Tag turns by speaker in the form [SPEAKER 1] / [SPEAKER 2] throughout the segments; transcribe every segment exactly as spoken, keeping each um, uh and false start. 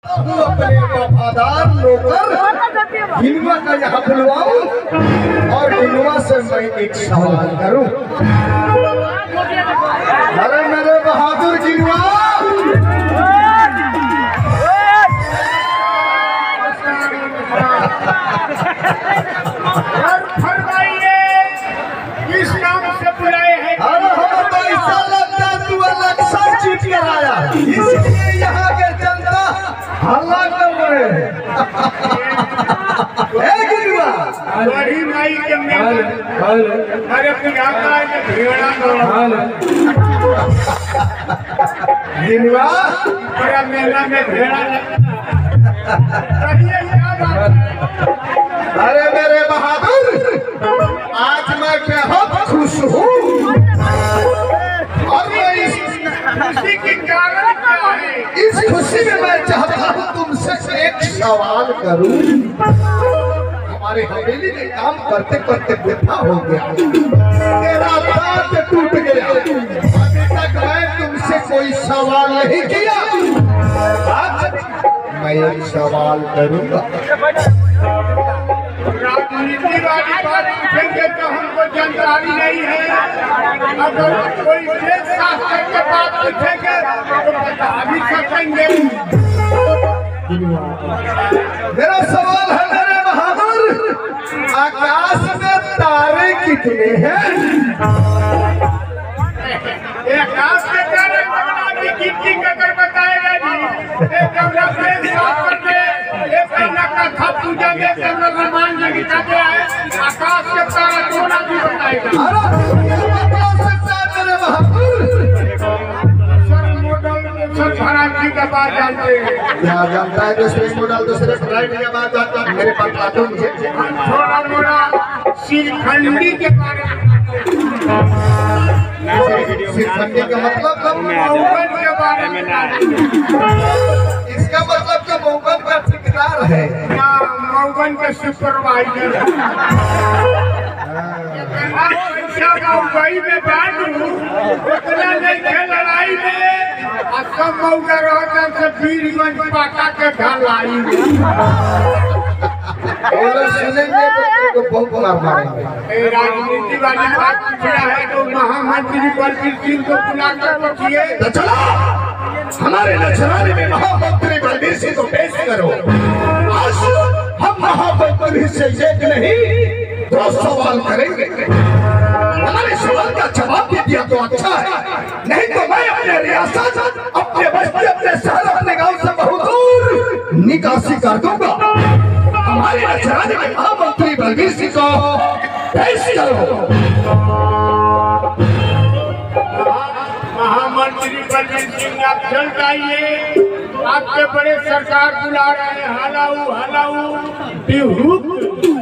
[SPEAKER 1] हूँ अपने वफादार नौकर गिनवा का यहाँ बुलवाऊं और गिनवा से मैं एक सवाल करूं। अरे मेरे बहादुर गिनवा,
[SPEAKER 2] फरमाइए किस नाम से बुलाए हैं?
[SPEAKER 1] अरे हमें तो ऐसा लगता है तू इलेक्शन जीत कर आया, इसलिए यहाँ के जनता हल्ला कर रहे हैं। गिनवा
[SPEAKER 2] बड़ी माई के मेले अरे पिघाता है कि भेड़ा
[SPEAKER 1] गिनवा
[SPEAKER 2] बड़ा मेला में भेड़ा कहिए क्या बात है?
[SPEAKER 1] अरे मेरे बहादुर, आज मैं बहुत खुश हूँ और मैं इस
[SPEAKER 2] खुशी के कारण क्या है?
[SPEAKER 1] इस खुशी में मैं चाहता हूँ तुमसे एक सवाल करूं। हमारे हवेली में काम करते करते बुढ़ा हो गया, तेरा दांत टूट गया, अभी तक मैं तुमसे कोई सवाल नहीं किया। आज मैं एक सवाल करूंगा।
[SPEAKER 2] राजनीति वाली बात पूछेंगे तो हमको जानकारी नहीं है, अगर कोई देश शास्त्र के बात पूछेंगे तो बता भी सकेंगे।
[SPEAKER 1] मेरा सवाल है मेरे बहादुर, आकाश में तारे कितने हैं?
[SPEAKER 2] आकाश के तारे की गिनती कर बताएगा जी। एक कमरा प्रेम साफ करके एक महीना का था पूजा में कमरा हनुमान जी की जाते आए, आकाश के तारे कौन भी बताएगा।
[SPEAKER 1] अरे ये बता सकता है मेरे बहादुर?
[SPEAKER 2] सर मॉडल सर महाराज जी का बात जानते हैं।
[SPEAKER 1] क्या जानता है? दूसरे मॉडल दूसरे फ्लाइट की बात जानता है। मेरे पास बातों मुझे
[SPEAKER 2] थोड़ा मोड़ा श्रीखंडी के बारे में
[SPEAKER 1] श्रीखंडी का मतलब
[SPEAKER 2] मऊगन के बारे में
[SPEAKER 1] इसका मतलब कि मऊगन का ठेकेदार है,
[SPEAKER 2] मऊगन के सुपरवाइजर मऊगई में बांटू उतना नहीं थे लड़ाई में, सब मऊगा रहता से बीरगंज पाटा के ढलाई
[SPEAKER 1] सुनेंगे तो बहुत मार मारेंगे।
[SPEAKER 2] राजनीति वाली बात पूछना है तो महामंत्री बलबीर सिंह को बुलाकर पूछिए।
[SPEAKER 1] तो चलो हमारे नजराने में महामंत्री बलबीर सिंह को पेश करो। आज हम महामंत्री से एक नहीं दो सवाल करेंगे। हमारे सवाल का जवाब भी दिया तो अच्छा है, नहीं तो मैं अपने रियासत, अपने बस्ती, अपने शहर, अपने गांव से बहुत दूर निकासी कर दूंगा। हमारे नजराने में महामंत्री बलबीर सिंह को पेश करो।
[SPEAKER 2] महामंत्री बलबीर सिंह आप चल जाइए, आपके बड़े सरकार बुला रहे हैं। हलाऊ हलाऊ बिहुक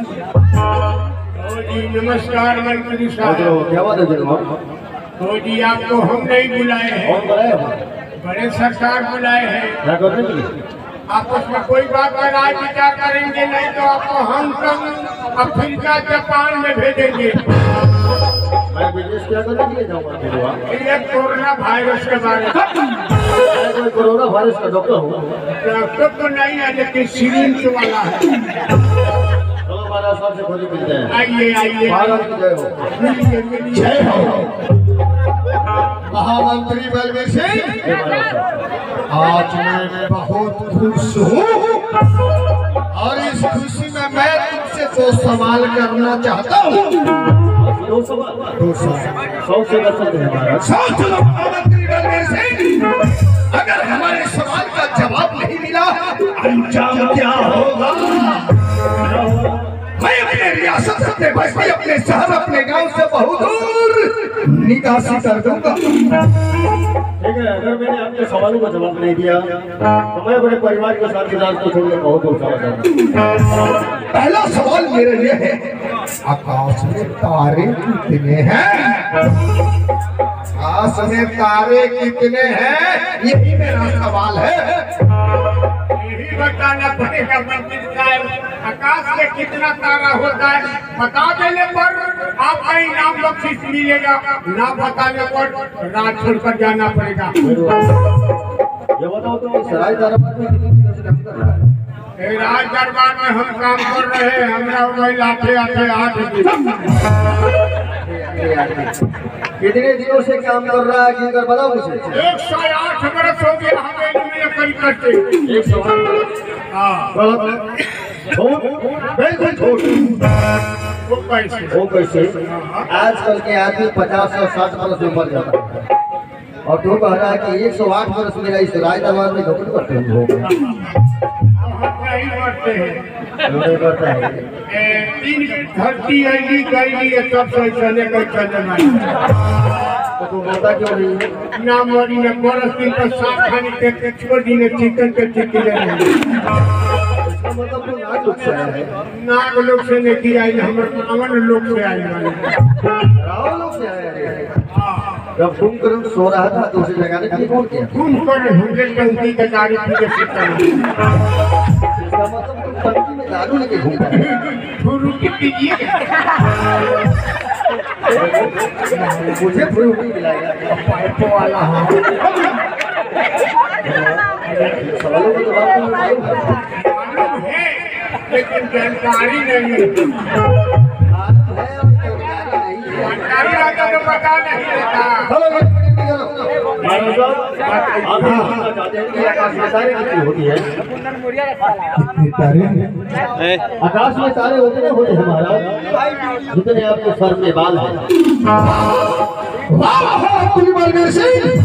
[SPEAKER 2] जी, नमस्कार मंत्री साहब।
[SPEAKER 1] क्या बात है
[SPEAKER 2] तो जी आपको हम नहीं बुलाए हैं, बड़े सरकार बुलाए हैं।
[SPEAKER 1] क्या करने के लिए?
[SPEAKER 2] आपस में कोई बात पर राय विचार करेंगे, नहीं तो आपको हांगकांग, अफ्रीका, जापान में भेजेंगे।
[SPEAKER 1] मैं विदेश क्या करने के लिए जाऊँगा?
[SPEAKER 2] ये कोरोना वायरस के बारे में।
[SPEAKER 1] कोई कोरोना वायरस का डॉक्टर हूँ?
[SPEAKER 2] डॉक्टर तो नहीं है लेकिन सिरिंज वाला है।
[SPEAKER 1] चलो महाराज साहब से खोजी मिलते हैं।
[SPEAKER 2] आइए आइए
[SPEAKER 1] महाराज की जय हो।
[SPEAKER 2] मिलिए मिलिए।
[SPEAKER 1] जय हो। महामंत्री बलबीर सिंह, आज मैं बहुत खुश हूँ और इस खुशी में मैं तुमसे दो सवाल करना चाहता हूँ। दो सवाल? दो सवाल सौ से कर सकते हैं महाराज। सोच लो महामंत्री बलबीर सिंह, अगर हमारे सवाल का जवाब नहीं मिला अंजाम क्या होगा? मैं अपने रियासत, अपने बस्ती, अपने शहर, अपने गांव से बहुत दूर निकासी कर दूंगा।
[SPEAKER 3] ठीक है, अगर मैंने आपके सवालों का जवाब नहीं दिया तो मैं अपने परिवार के साथ इलाज को छोड़कर बहुत दूर चला जाऊंगा।
[SPEAKER 1] पहला सवाल मेरे लिए है, आकाश में तारे कितने हैं? आकाश में तारे कितने हैं, यही मेरा सवाल है।
[SPEAKER 2] यही बताना पड़ेगा मंत्री साहब, आकाश में कितना तारा होता है बता देने पर आपका इनाम बख्शिश मिलेगा, ना बताने पर रात छोड़कर जाना पड़ेगा।
[SPEAKER 3] ये बताओ तो सराय तारा काम कर रहा है।
[SPEAKER 2] ए, राज दरबार में हम काम कर रहे हैं, हमरा मोबाइल आते आते आठ
[SPEAKER 3] कितने दिनों से काम कर रहा है जिनकर बताओ मुझे।
[SPEAKER 2] एक सौ आठ बरस हो गया हमें में करी करते।
[SPEAKER 3] एक सौ आठ
[SPEAKER 2] हाँ
[SPEAKER 3] गलत बिल्कुल छोड़
[SPEAKER 2] वो कैसे
[SPEAKER 3] वो कैसे आजकल के आदमी पचास और साठ बरस में मर जाता है और तू कह रहा है कि एक सौ आठ बरस मेरा इस राय दरबार में नौकरी करते हैं।
[SPEAKER 2] हम नहीं करते हैं।
[SPEAKER 3] नहीं करता है
[SPEAKER 2] ए, तीन धरती ऐली गईली है तब से चले गए चले नहीं
[SPEAKER 3] तो तू बोलता क्यों नहीं है?
[SPEAKER 2] ना मरी ने बरस दिन पर साफ खाने के छोड़ दी ने चिकन के चिकन नहीं
[SPEAKER 3] इसका मतलब तू नाक लुक से आया है।
[SPEAKER 2] नाग लोग से नहीं किया हमर अमन लोग से आई
[SPEAKER 3] राव लोग से आया है। जब कुंभकर्ण सो रहा था तो उसे जगाने के लिए कौन किया?
[SPEAKER 2] कुंभकर्ण हुंडे टंकी के दारू पी के सीखता नहीं
[SPEAKER 3] इसका मतलब तुम टंकी में दारू लेके घूमता है।
[SPEAKER 2] फ्रूटी पीजिए
[SPEAKER 3] मुझे फ्रूटी मिलाएगा
[SPEAKER 2] पाइपों वाला हाँ
[SPEAKER 3] सवालों का जवाब तो मालूम है।
[SPEAKER 2] मालूम है लेकिन जानकारी नहीं है।
[SPEAKER 3] मालूम है और जानकारी नहीं है।
[SPEAKER 2] जानकारी रहता तो पता नहीं रहता।
[SPEAKER 3] चलो महाराज साहब आप ये जानना चाहते हैं कि आकाश में तारे कितनी होती है? आकाश में तारे उतने होते हैं महाराज जितने आपके सर में बाल हैं।
[SPEAKER 1] वाह तुम बलबीर सिंह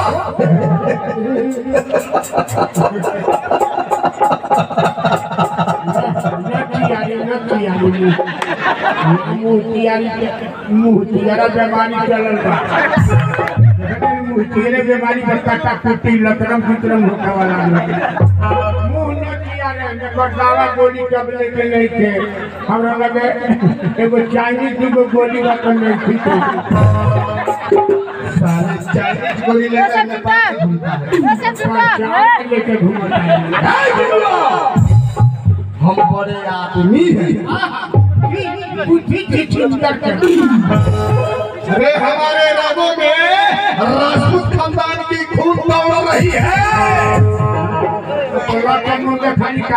[SPEAKER 2] मुहतियारा बीमारी चलल बा मुहतियारे बीमारी पर कटा कुटी लतरम फितरम होने वाला मुंह न किया रे देखो दवा गोली कब लेके नहीं थे हमरा लगे एगो चाइनीज दुगो गोली रखल नहीं थी साला चाइनीज गोली लेके नेपाल घूमता है लेके घूमता है।
[SPEAKER 1] हम बड़े आदमी हैं। अरे हमारे रगों में राजपूत खानदान की खून दौड़ रही है।
[SPEAKER 2] खाली का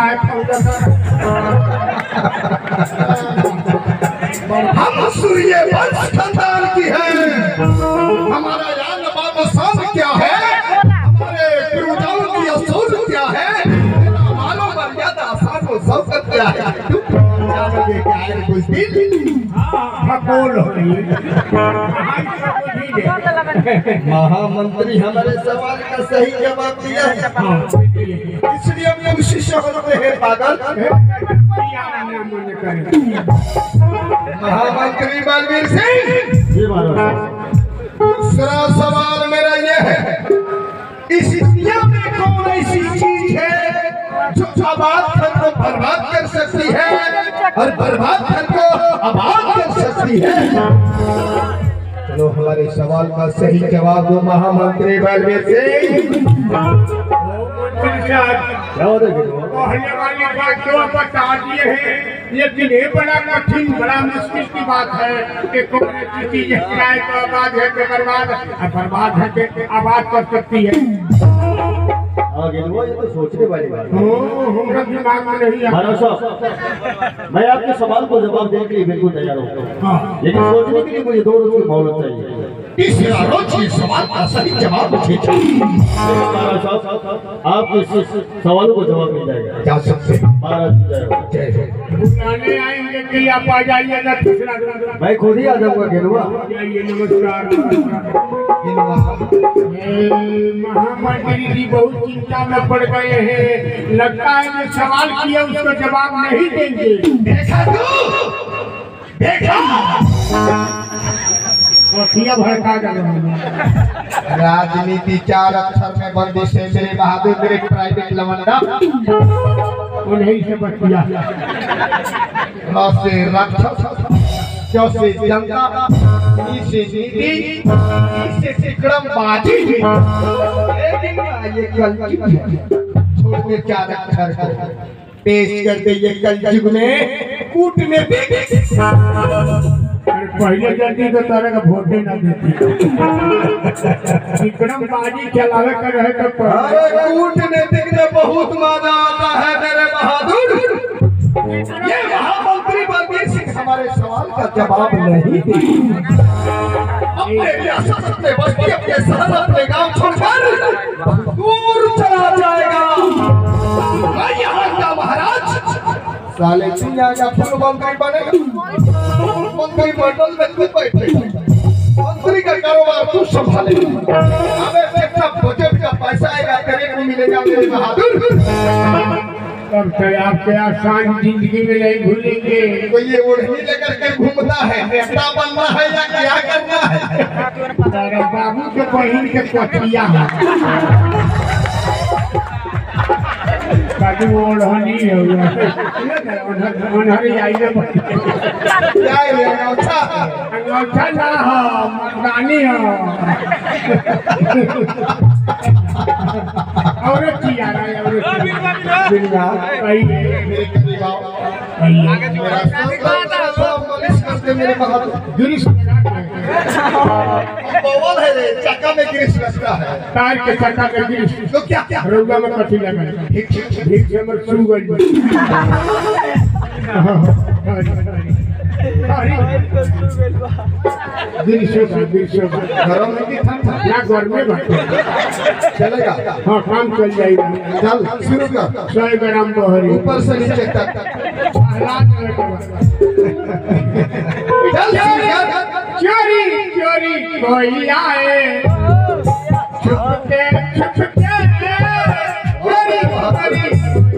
[SPEAKER 1] हम सूर्यवंश खानदान की हैं। हमारा यान बादशाह क्या है, हमारे पूर्वजों की असूल क्या है, मानो मर्यादा साधो शौकत क्या है। जानोगे क्या है कुछ दिन
[SPEAKER 2] खपोल हो रही
[SPEAKER 3] महामंत्री हमारे सवाल का सही जवाब दिया है
[SPEAKER 1] इसलिए हम लोग शिष्य होते हैं पागल। महामंत्री बलबीर सिंह
[SPEAKER 3] जी महाराज
[SPEAKER 1] दूसरा सवाल मेरा ये है, इस दुनिया में कौन ऐसी चीज है जो आबाद घर को बर्बाद कर सकती है और बर्बाद घर को आबाद कर सकती है? चलो हमारे सवाल का सही जवाब दो महामंत्री बलबीर सिंह।
[SPEAKER 2] कहने वाली बात तो बता दिए हैं लेकिन ये बड़ा कठिन बड़ा मुश्किल की बात है कि कौन ऐसी चीज है तो आबाद है कि बर्बाद है, बर्बाद है कि आबाद कर सकती है।
[SPEAKER 3] आगे वो ये तो सोचने वाली बात है।
[SPEAKER 2] हमारे दिमाग में नहीं
[SPEAKER 3] महाराज साहब मैं आपके सवाल को जवाब देने के लिए बिल्कुल तैयार हूँ लेकिन सोचने के लिए मुझे दो रोज की मोहलत चाहिए।
[SPEAKER 1] तीसरा रोज ये सवाल का सही जवाब मुझे चाहिए।
[SPEAKER 3] महाराज साहब आपके इस सवालों को जवाब मिल जाएगा।
[SPEAKER 1] जा सकते
[SPEAKER 3] महाराज जय हो।
[SPEAKER 2] बुलाने आएंगे कि आप आ जाइएगा तीसरा
[SPEAKER 3] मैं खुद ही आ जाऊंगा गेरुआ।
[SPEAKER 2] जाइए नमस्कार। महामंत्री जी बहुत चिंता में पड़ गए हैं, लगता है जो सवाल किया उसका जवाब नहीं देंगे।
[SPEAKER 1] देखा तू देखा
[SPEAKER 2] भड़का
[SPEAKER 1] राजनीति चार अक्षर में बंदी से मेरे बहादुर मेरे प्राइवेट लवंडा
[SPEAKER 2] उन्हीं से बचिया
[SPEAKER 1] न से राक्षस जो से जनता ई से नीति ई से सिकड़म बाजी ये कल छोड़ के चार अक्षर पेश करते ये कल युग में कूटनीति
[SPEAKER 2] पहले जल्दी तो तारा का वोटे ना देती विक्रम बाजी चलावे कर रहे तो
[SPEAKER 1] अरे कूटनीतिक में बहुत मजा आता है मेरे बहादुर। ये महामंत्री बलबीर सिंह हमारे सवाल का जवाब नहीं देंगे। अपने रियासत, अपने बस्ती, अपने शहर, अपने गांव छोड़कर दूर चला जाएगा। मैं यहाँ का महाराज साले चिड़िया का फुल मंत्री बनेगा। मंत्री मंडल में तू बैठे, मंत्री का कारोबार तू संभालेगा। हमें जितना बजट का पैसा आएगा तेरे को मिलेगा मेरे बहादुर।
[SPEAKER 2] तब तो आपके आसान जिंदगी में नहीं भूलेंगे।
[SPEAKER 1] तो ये ओढ़नी लेकर के घूमता है, नेता बनना है या क्या करना है?
[SPEAKER 2] तारा बाबू के बहन के पतिया है बाबू ओढ़नी है ओढ़नी आई है
[SPEAKER 1] क्या है अंगूठा?
[SPEAKER 2] अंगूठा ना हो मर्दानी हो और चिया रहा और
[SPEAKER 1] बिल्ला
[SPEAKER 2] भाई
[SPEAKER 1] मेरे करीब आओ।
[SPEAKER 2] आगे
[SPEAKER 1] मेरा मालिश करते मेरे बहादुर।
[SPEAKER 2] गिरीश
[SPEAKER 1] बवाल है रे, चक्का में गिरीश लगता है।
[SPEAKER 2] टायर के चक्का में गिरीश
[SPEAKER 1] तो क्या क्या
[SPEAKER 2] रोगा में कथी लगा
[SPEAKER 1] ठीक ठीक
[SPEAKER 2] ठीक से मर सू गई गिरीश गिरीश
[SPEAKER 1] घरों में भी ठंड है
[SPEAKER 2] ना घर में बैठे
[SPEAKER 1] चलेगा।
[SPEAKER 2] हाँ काम चल जाएगा
[SPEAKER 1] चल शुरू कर,
[SPEAKER 2] सौ ग्राम बहरी
[SPEAKER 1] ऊपर से नीचे तक। चल
[SPEAKER 2] चोरी चोरी कोई आए छुपके छुपके चोरी चोरी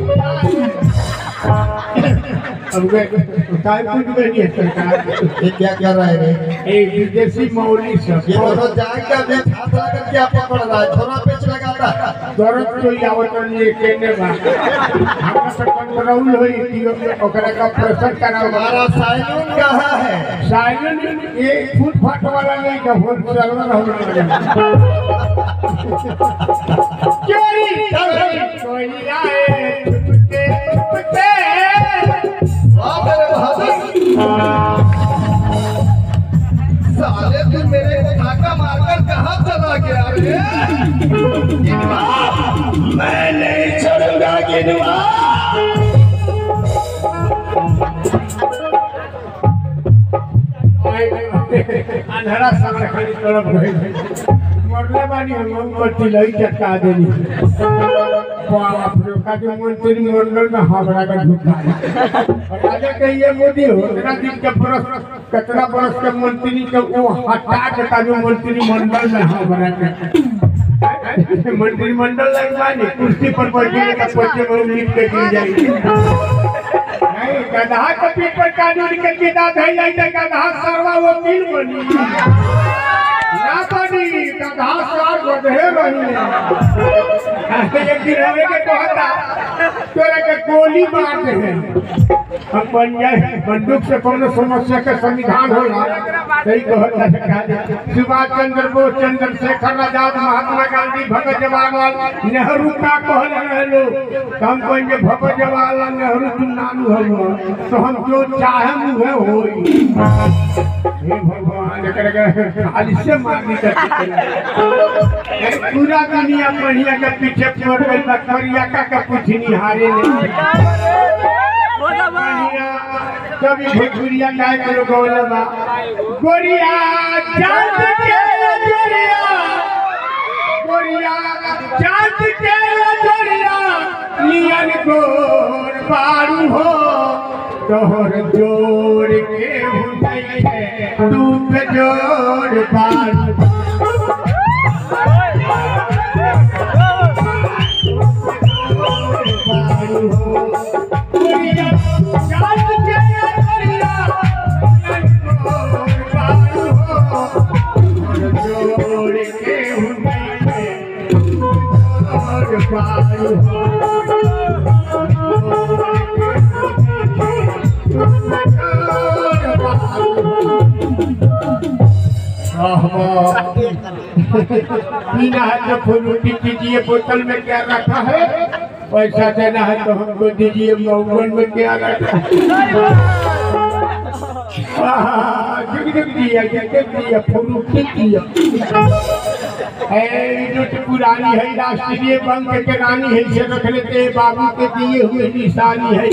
[SPEAKER 2] अब गए काय कुछ नहीं है सरकार।
[SPEAKER 1] ये क्या कर रहा है रे?
[SPEAKER 2] एक विदेशी मौली सब
[SPEAKER 1] ये तो जाएगा देख हाथ लगा क्या पकड़ रहा है, थोड़ा पेच लगाता है।
[SPEAKER 2] दर्द तो आवत नहीं केने बा हमरा से कंट्रोल होई कि ओकरा का प्रेशर कराओ।
[SPEAKER 1] हमारा साइलून कहाँ है?
[SPEAKER 2] साइलेंट ये फुट फाट वाला नहीं का फोन चलवा रहा चोरी चोरी कोई आए छुपके छुपके
[SPEAKER 1] वाह मेरे बहादुर। साले तू मेरे को धाका मारकर कहाँ चला गया रे? गिनवा, मैं नहीं छोड़ूंगा गिनवा।
[SPEAKER 2] अंधेरा सामने खाली तरफ गई मरले बानी हम बत्ती लई चटका देनी बाप रे का जो मंत्री मंडल में हमरा का झूठा और राजा कहिए मोदी हो इतना दिन के बरस कितना बरस के मंत्री के वो हटा के का जो मंत्री मंडल में हमरा के मंत्री मंडल लग बानी कुर्सी पर बैठे का पीछे में नीचे के गिर जाएगी नहीं गधा के पीठ पर कानून के किताब है जाए तो गधा सरवा वकील बनी ना बनी गधा सार गधे बनी एक दिन हमें के कहता तोरा के गोली मार दे हम बन जाए बंदूक से कोनो समस्या के समाधान होला सही कहता है सुभाष चंद्र बोस चंद्रशेखर आजाद महात्मा गांधी भगत जवाहरलाल नेहरू का कहल रहलो हम कहेंगे भगत जवाहरलाल नेहरू तुम नानू हो तो हम जो चाहे मुहे होई हे भगवान एकरा खाली से मारनी करती पूरा दुनिया बढ़िया के पीछे पड़ गई करिया का का कुछ नहीं हारे नहीं कभी भोजपुरिया गाय के लोग बोलबा गोरिया चांद के गोरिया गोरिया चांद के गोरिया लियन गोर बारू हो तोहर जोड़ के हुई है तू पे जोड़ बारू पीना है तो फ्रूटी कीजिए बोतल में क्या रखा है पैसा देना है तो हमको दीजिए मोबाइल में क्या रखा है जुग जुग दिया जग दिया फुरुटी दिया है जो पुरानी है राष्ट्रीय बैंक के रानी है से रख लेते बाबू के दिए हुए निशानी है।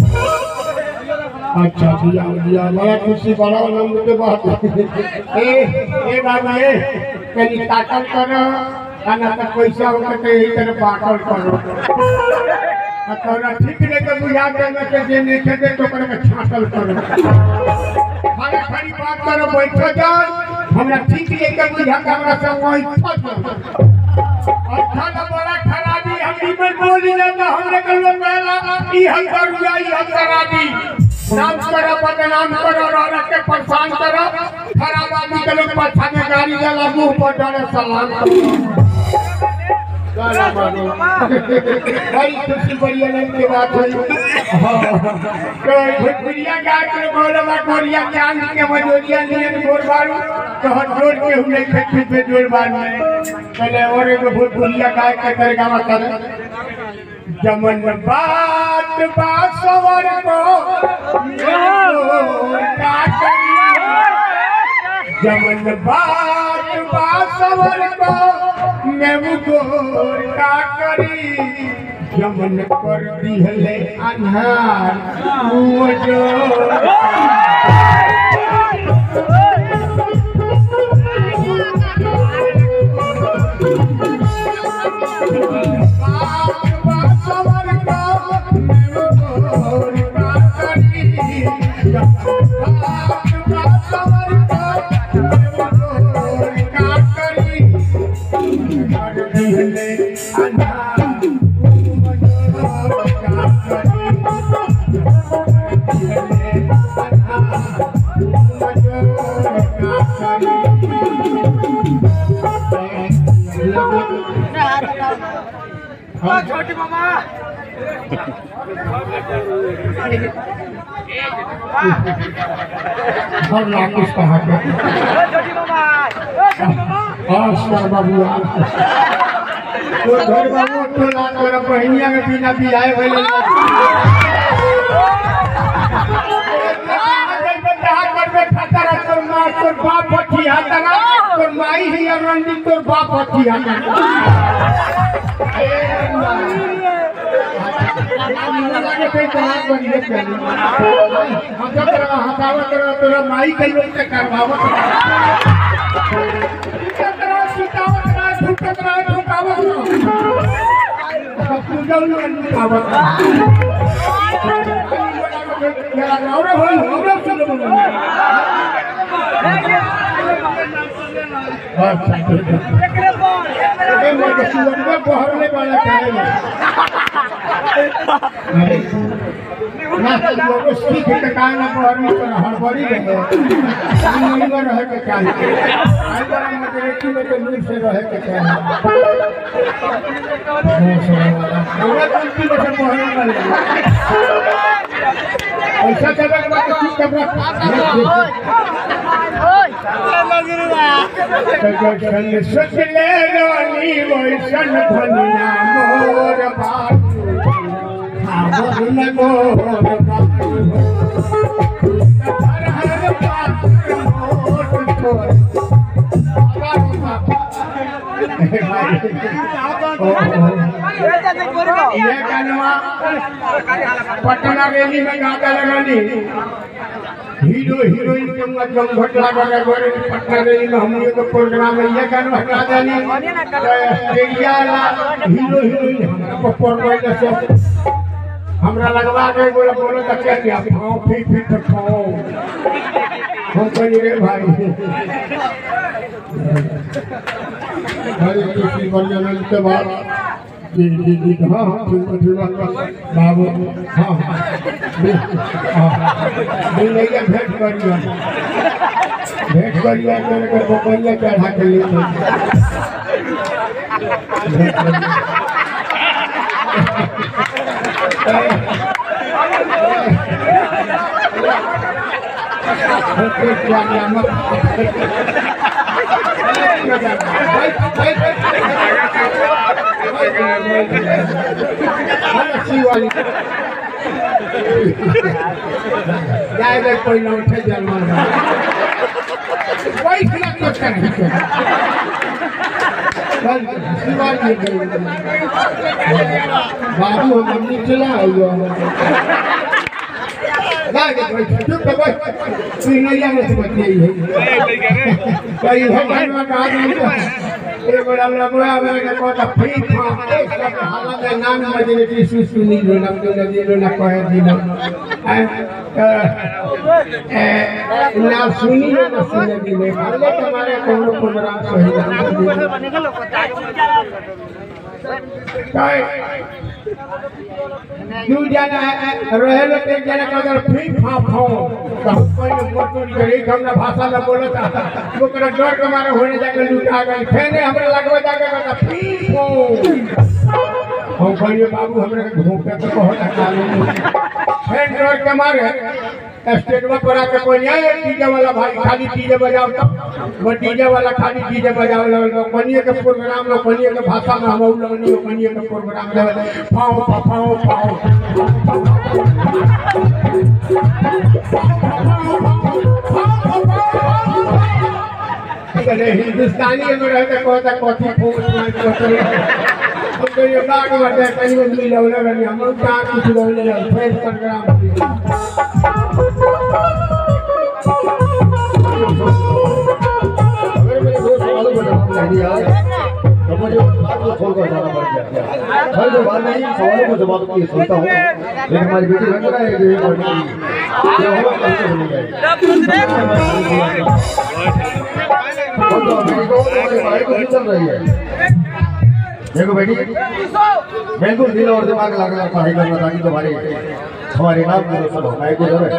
[SPEAKER 2] अच्छा दिया दिया बड़ा खुशी बड़ा आनंद के बात ए ए बाबू ए कहीं ताकल करो खाना का पैसा होकर के यही तरह बाटल करो तोरा ठीक नहीं तो बुझा देना के जे नहीं खेते तो करे में छाटल करो खाना खाली बात करो बैठो जाओ हमरा ठीक नहीं के बुझा के हमरा सब वही फट और खाना बड़ा खराबी हम में बोली ना हमरे कल पहला ई हम करूया ई हम कराबी नाम करो बदनाम करो और के परेशान करो खराब आदमी के लोग पाछा में गाड़ी चला मुंह पर डाले सलाम करो गाना मानो बड़ी खुशी बड़ी आनंद की बात हुई। तो भोजपुरिया गा के बोलवा कोरिया चांद के मजोरिया नियन गोरबारू तो हर जोड़ के हमने खेती पे जोड़ बारू पहले और एक भोजपुरिया गा के तरगावा कर जमन बात बात सवर को का जमन बात बात सवर को मैं वो गोर का करी जमन कर दी है अन्हार वो जो
[SPEAKER 4] छोटी मामा
[SPEAKER 2] हम लाकुश कहा
[SPEAKER 4] छोटी मामा
[SPEAKER 2] आस्था बाबू तो घर बाबू तो ना तोरा बहनिया में बिना बियाह भइले तोर बाप बचिया तना तोर माई ही रंडी तोर बाप बचिया तोरा माई के लोग से करवावत बहरने वाला सीख के कहना बहरने पर हड़बड़ी रहे रहे के चाहिए मजरेटी में तो नींद से रहे के चाहिए ऐसा जगह के बाद ठीक कपड़ा सोच ले रानी वैसन धनिया मोर बाबू खावर न मोर बाबू हर हर मोर मोर ये गाना पटना रैली में गाता लगानी हीरो हीरोइन के मजम घटला बगा गोरे पटना रैली में हमने तो प्रोग्राम में ये गाना गा जानी ऑस्ट्रेलिया ला हीरो हीरोइन हमरा को परवाइल से हमरा लगवा के बोला बोलो तो क्या क्या खाओ फिर फिर तो खाओ हम कहीं रे भाई हरे कृष्ण बलिदान के बाद जी जी जी हाँ हाँ ठीक है ठीक है बाबू हाँ हाँ नहीं नहीं भेंट करिए भेंट करिए मेरे को बकरिया चढ़ा के ले अच्छी वाली जाए दे कोई ना उठे जलमान कोई खिला कुछ नहीं कल शिवाजी गए बाबू हम मम्मी चला आयो ना के कोई चुप कर कोई तू नहीं जाने से बच्चे ही है कई है भगवान का आदमी ये बड़ा लगवा मेरे को तो ठीक था एक सब हालत में नाम मजने की सुसुनी लो ना तो नदी लो ना कहे दिन ना सुनी लो ना सुनी दिन भले तुम्हारे कोनो प्रोग्राम सही काय दू जना रहे लो एक जना का अगर फिर फाफो तो कोई मोटोरी करे हमरा भाषा में बोलता ओकरा डर के मारे होने जाके लुटा गए फेने हमरा लगवा जाके कहता फिर फो हम कहलिए बाबू हमरा के घूमते तो बहुत काले फेन डर के मारे स्टेटवा पर आके कोई आए डीजे वाला भाई खाली डीजे बजाओ तो वो डीजे वाला खाली डीजे बजाओ लो कोनिए के प्रोग्राम लो कोनिए के भाषा में हम लोगनी कोनिए के प्रोग्राम ले पाओ पाओ पाओ अरे हिंदुस्तानी में रहते कहता कॉफी फूल कोतरे तो ये बात बता कहीं में मिला वाला नहीं हम लोग का कुछ लोग ले फेस प्रोग्राम
[SPEAKER 3] अगर मेरे दो सवालों का जवाब नहीं दिया तो मुझे बात को छोड़कर जाना पड़ गया हर जो बात नहीं सवालों को जवाब की सुनता हूँ लेकिन हमारी बेटी रंजना है जो और नहीं ये होगा कहीं तो नहीं जाएगी और तो मेरी को तुम्हारे भाई को चल रही है देखो बेटी बिल्कुल दिल और दिमाग लगा पढ़ाई करना ताकि तुम्हारे हमारे नाम को रोशन हो मैं को जरूर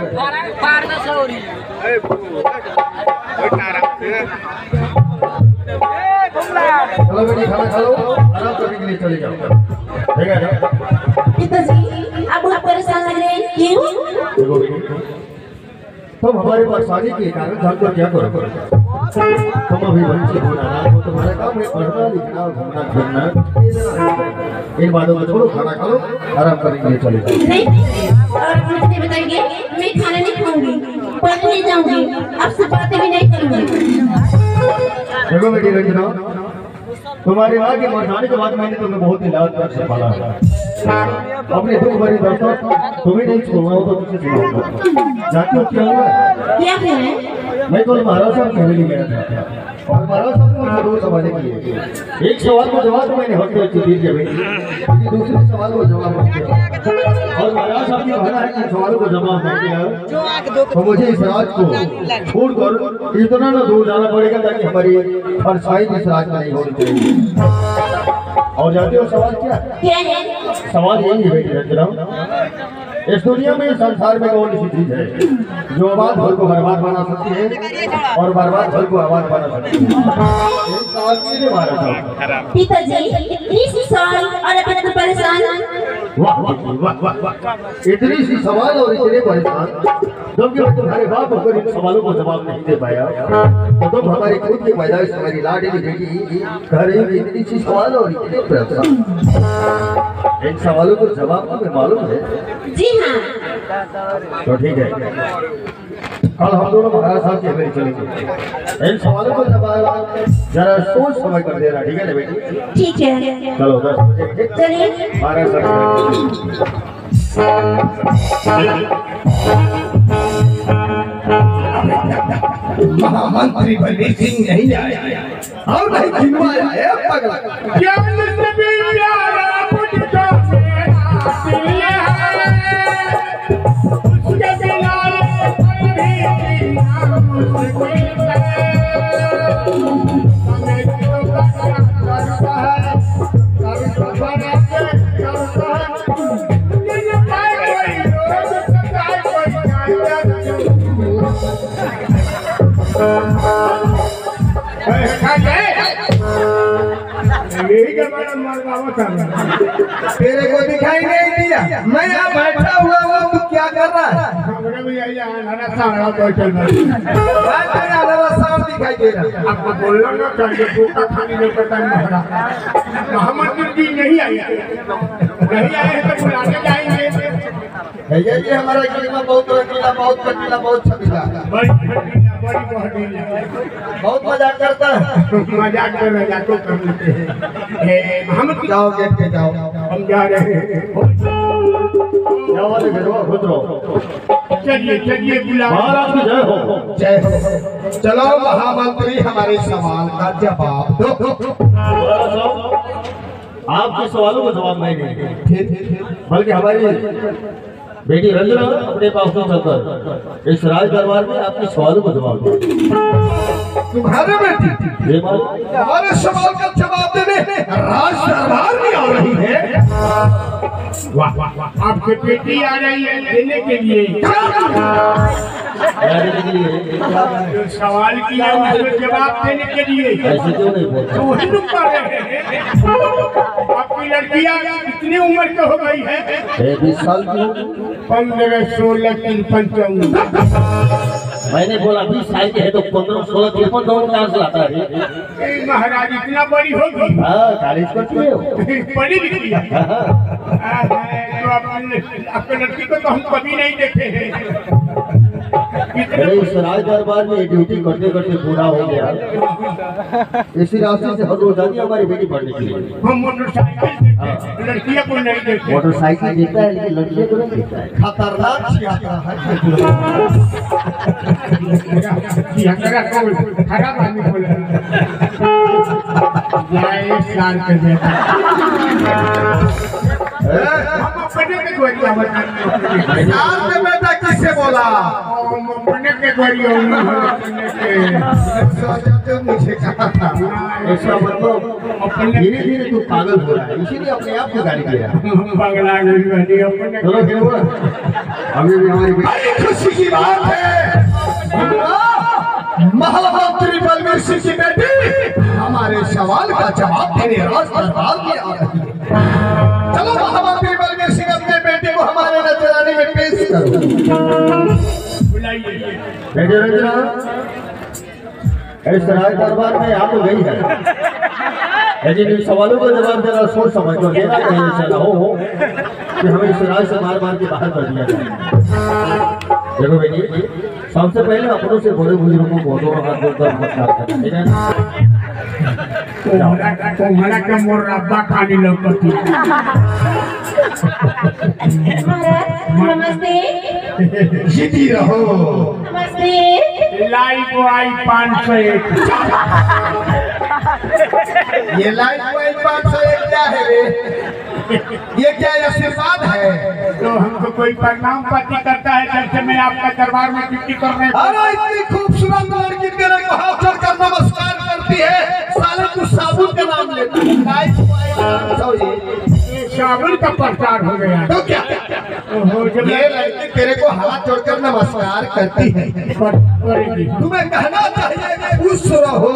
[SPEAKER 3] चलो बेटी खाना खा लो आराम करने के लिए चले जाओ ठीक है
[SPEAKER 5] पिताजी आप बहुत परेशान लग रहे हैं क्यों?
[SPEAKER 3] देखो बेटी तुम हमारे परेशानी के कारण घर पर क्या करो तुम अभी बच्चे हो ना तो तुम्हारा काम है पढ़ना लिखना घूमना फिरना इन बातों को छोड़ो खाना खा लो आराम करने के लिए चले जाओ
[SPEAKER 5] नहीं और मुझे बताइए मैं खाना नहीं खाऊंगी पढ़ने नहीं जाऊंगी आपसे बातें भी नहीं करूंगी।
[SPEAKER 3] देखो बेटी रंजना तुम्हारी माँ की मरजाने के बाद मैंने तुम्हें बहुत ही लाड प्यार से पाला अपने दुख भरी दर्शक तुम्हें नहीं छोड़ना तो तुझसे सुनाऊंगा जानती हो क्या हुआ
[SPEAKER 5] क्या है?
[SPEAKER 3] मैं कल महाराज साहब के हवेली गया था और महाराज साहब ने मुझे दो सवाल किए एक सवाल को जवाब मैंने हफ्ते अच्छी दी थी बेटी दूसरे सवाल को जवाब मत दिया और महाराज साहब ने कहा है कि सवालों को जवाब नहीं दिया तो मुझे इस राज को छोड़कर इतना ना दूर जाना पड़ेगा ताकि हमारी परछाई इस राज में नहीं होनी चाहिए और जानते हो सवाल क्या
[SPEAKER 5] क्या है?
[SPEAKER 3] सवाल यही है बेटी रंजना इस दुनिया में संसार में कौन सी चीज है जो आबाद घर को बर्बाद बना सकती है और बर्बाद घर को आबाद बना सकती है एक सवाल के लिए महाराज साहब
[SPEAKER 5] पिताजी इतनी सवाल और अब इतना परेशान
[SPEAKER 3] वाह वाह वाह वाह इतनी सी सवाल और इतने परेशान जबकि मैं तुम्हारे बाप होकर इन सवालों को जवाब नहीं दे पाया तो तुम हमारी खुद की पैदाइश हमारी लाडली बेटी कह रही हो इतनी सी सवाल और इतने परेशान इन सवालों को जवाब तुम्हें मालूम है
[SPEAKER 5] जी हाँ
[SPEAKER 3] तो ठीक है कल हम दोनों महाराज साहब की हवेली चलेंगे इन सवालों को जवाब जरा सोच समझ कर देना ठीक है ना बेटी
[SPEAKER 5] ठीक है
[SPEAKER 3] चलो दस बजे
[SPEAKER 5] चलिए
[SPEAKER 3] महाराज साहब
[SPEAKER 1] महामंत्री बलबीर सिंह नहीं आया और नहीं जिम्मा आया पगला
[SPEAKER 2] क्या मुझसे भी प्यारा मुझको मेरा दिल है उसके बिना कोई भी जीना मुश्किल है हमें क्यों करता है कभी सपना के करता है दिन पाए कोई रोज सताए कोई यही का बड़ा मरगावा कर
[SPEAKER 1] तेरे को दिखाई नहीं दिया मैं यहाँ बैठा हुआ हूँ तू क्या कर रहा है
[SPEAKER 2] हमरा भी यही है हमारा सारा कोई चल रहा है
[SPEAKER 1] साफ दिखाई दे रहा
[SPEAKER 2] आपको बोलना ना चाहिए भूखा खाने में पता नहीं हमारा मोहम्मद जी नहीं आए नहीं आए तो बुलाने जाएंगे
[SPEAKER 3] भैया ये हमारा कलीमा बहुत रंगीला, बहुत कटीला, बहुत छबीला,
[SPEAKER 2] बड़ी खटीला, बड़ी बहरीला,
[SPEAKER 3] बहुत मजाक करता है।
[SPEAKER 2] मजाक में मजाको कर लेते हैं। ए, हम
[SPEAKER 3] जाओ गेट पे जाओ,
[SPEAKER 2] हम जा रहे हैं।
[SPEAKER 3] जाओ वाले घरवा खुद रहो।
[SPEAKER 2] चलिए चलिए बुला
[SPEAKER 3] महाराज की जय हो।
[SPEAKER 1] जय हो। चलो महामंत्री हमारे सवाल का जवाब दो।
[SPEAKER 3] महाराज साहब, आपके सवालों का जवाब नहीं देंगे, बल्कि हमारी बेटी रंजना अपने पास से चलकर इस राज दरबार में आपके सवालों का जवाब देंगे।
[SPEAKER 1] तुम्हारे बेटी
[SPEAKER 3] ये बात
[SPEAKER 1] हमारे सवाल का जवाब देने राज दरबार में आ रही है।
[SPEAKER 2] वाह वाह वाह, आपकी बेटी आ रही है लेने के लिए।
[SPEAKER 3] क्या देने के लिए?
[SPEAKER 2] जो सवाल किया उसको जवाब देने के लिए।
[SPEAKER 3] ऐसे क्यों नहीं बोलते?
[SPEAKER 2] तो वही तुम कर रहे हैं। आपकी लड़कियां कितनी उम्र की हो गई है?
[SPEAKER 3] बीस साल की हो।
[SPEAKER 2] पंद्रह सोलह तिरपन चौवन।
[SPEAKER 3] मैंने बोला बीस साल की है तो पंद्रह सोलह तिरपन दोनों कहाँ से लाता है?
[SPEAKER 2] महाराज इतना बड़ी होगी?
[SPEAKER 3] हाँ, कॉलेज करती है वो।
[SPEAKER 2] पढ़ी लिखी है।
[SPEAKER 3] हाँ,
[SPEAKER 2] तो अपने अपने लड़की को तो हम कभी नहीं देखे हैं।
[SPEAKER 3] अरे इस राज दरबार में ड्यूटी करते करते पूरा हो गया। इसी रास्ते से हर रोज आती है हमारी बेटी पढ़ने के लिए।
[SPEAKER 2] हम मोटरसाइकिल देखे, लड़कियों को नहीं देखे।
[SPEAKER 3] मोटरसाइकिल देता है लेकिन लड़कियों को नहीं देता है।
[SPEAKER 1] खतरनाक यात्रा है।
[SPEAKER 2] खराब आदमी बोले जाए साल के बेटा। हम अपने के गोरिया बताते।
[SPEAKER 1] साल में बेटा किसे बोला?
[SPEAKER 2] हम अपने के गोरिया अपने के।
[SPEAKER 1] सोचते मुझे कहा था।
[SPEAKER 3] ऐसा मतलब धीरे धीरे तू पागल हो रहा है, इसीलिए अपने आप को गाली दे रहा है।
[SPEAKER 2] पगला गई बनी अपने।
[SPEAKER 3] चलो फिर बोला, अभी भी हमारी बेटी
[SPEAKER 1] बड़ी खुशी की बात है। महामंत्री बलवीर सिंह की बेटी हमारे सवाल का जवाब देने राज दरबार में आ रही है। चलो महामंत्री बलवीर सिंह अपने बेटे को हमारे नजराने में पेश करो।
[SPEAKER 2] बुलाइए।
[SPEAKER 3] बेटी रंजना इस राज दरबार में आ तो गई है, लेकिन इन सवालों का जवाब देना सोच समझ कर देना कहीं ऐसा न हो कि हमें इस राज से मार मार के बाहर कर दिया जाए। देखो बेटी, सबसे पहले अपनों से बड़े बुजुर्गों को दोनों हाथ जोड़कर नमस्कार करना, ठीक है?
[SPEAKER 2] तुम्हारा का मोर रब्बा खानी लगती।
[SPEAKER 5] महाराज नमस्ते।
[SPEAKER 1] जीती रहो।
[SPEAKER 5] नमस्ते।
[SPEAKER 2] लाइफ आई पाँच सौ एक।
[SPEAKER 1] ये लाइफ वाइफ बात सौ एक क्या है रे? ये क्या आशीर्वाद है?
[SPEAKER 2] तो हमको कोई प्रणाम पाती करता है जब से मैं आपका दरबार में ड्यूटी कर रहे हैं।
[SPEAKER 1] अरे इतनी खूबसूरत लड़की तेरे को हाथ जोड़कर नमस्कार करती है, साले तू साबुन का नाम लेता है। लाइफ वाइफ बात सौ एक।
[SPEAKER 2] ये साबुन का प्रचार हो गया।
[SPEAKER 1] तो क्या?
[SPEAKER 2] ओहो, जब
[SPEAKER 1] ये लड़की तेरे को हाथ जोड़कर नमस्कार करती है।
[SPEAKER 2] करेगी।
[SPEAKER 1] तुम्हें कहना चाहिए कि खुश रहो,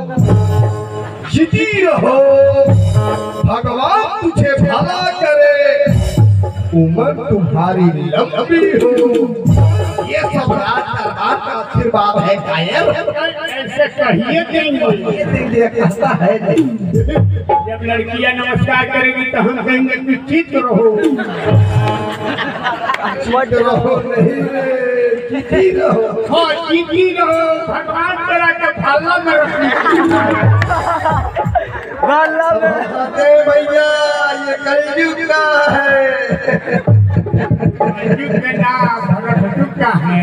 [SPEAKER 1] जीती रहो, भगवान तुझे भला करे, उम्र तुम्हारी लंबी हो। ये सब राज दरबार का आशीर्वाद है। कायर
[SPEAKER 2] ऐसे कहिए देंगे।
[SPEAKER 1] कहता है नहीं।
[SPEAKER 2] जब लड़कियां नमस्कार करेगी तो हम कहेंगे कि ठीक रहो।
[SPEAKER 1] जीत रहो नहीं रे, जीती रहो।
[SPEAKER 2] हाँ जीती रहो, भगवान तेरा के भाला में रखी।
[SPEAKER 1] अरे भैया ये कलयुग का है।
[SPEAKER 2] कलयुग में ना भगत युग का है।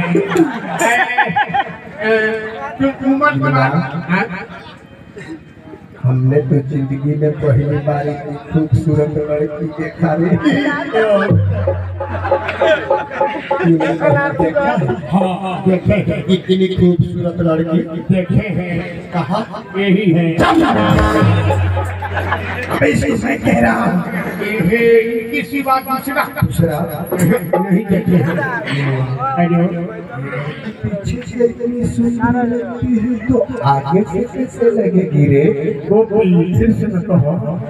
[SPEAKER 2] तू उम्र बना।
[SPEAKER 1] हमने तो जिंदगी में पहली बार इतनी खूबसूरत लड़की देखा रे।
[SPEAKER 2] हाँ देखे हैं,
[SPEAKER 1] इतनी खूबसूरत लड़की
[SPEAKER 2] देखे हैं।
[SPEAKER 1] कहा?
[SPEAKER 2] यही है।
[SPEAKER 1] इसको मैं कह रहा हूँ।
[SPEAKER 2] ये इनकी सिवा दूसरा
[SPEAKER 1] दूसरा
[SPEAKER 2] नहीं देखे हैं। अरे
[SPEAKER 1] पीछे से इतनी सुंदर लगती है तो आगे से कैसे लगेगी रे?
[SPEAKER 2] वो फिर से मैं कहो